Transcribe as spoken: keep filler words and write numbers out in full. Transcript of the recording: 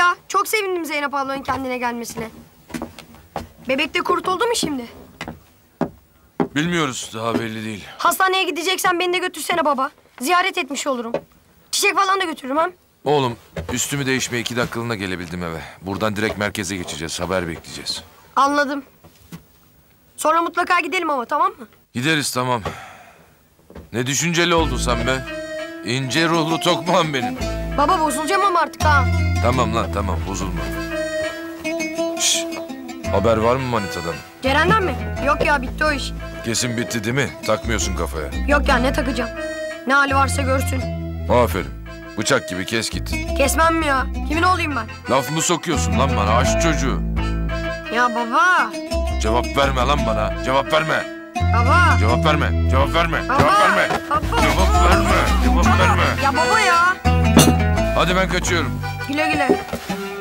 ya. Çok sevindim Zeynep ablanın kendine gelmesine. Bebekte kurtuldu mu şimdi? Bilmiyoruz, daha belli değil. Hastaneye gideceksen beni de götürsene baba. Ziyaret etmiş olurum. Çiçek falan da götürürüm hem. Oğlum, üstümü değişmeye iki dakikalığına gelebildim eve. Buradan direkt merkeze geçeceğiz, haber bekleyeceğiz. Anladım. Sonra mutlaka gidelim ama, tamam mı? Gideriz, tamam. Ne düşünceli oldun sen be? İnce ruhlu tokmağım benim. Baba bozulacağım ama artık ha. Tamam lan, tamam, bozulma. Şşş, haber var mı manitadan? Ceren'den mi? Yok ya, bitti o iş. Kesin bitti değil mi? Takmıyorsun kafaya. Yok ya, ne takacağım? Ne hali varsa görsün. Aferin. Bıçak gibi kes git. Kesmem mi ya? Kimin olayım ben? Laf mı sokuyorsun lan bana, aşk çocuğu? Ya baba. Cevap verme lan bana, cevap verme. Baba. Cevap verme, cevap verme, Baba. cevap verme. Baba. Cevap verme, cevap verme. Ya baba ya. Hadi ben kaçıyorum. Güle güle.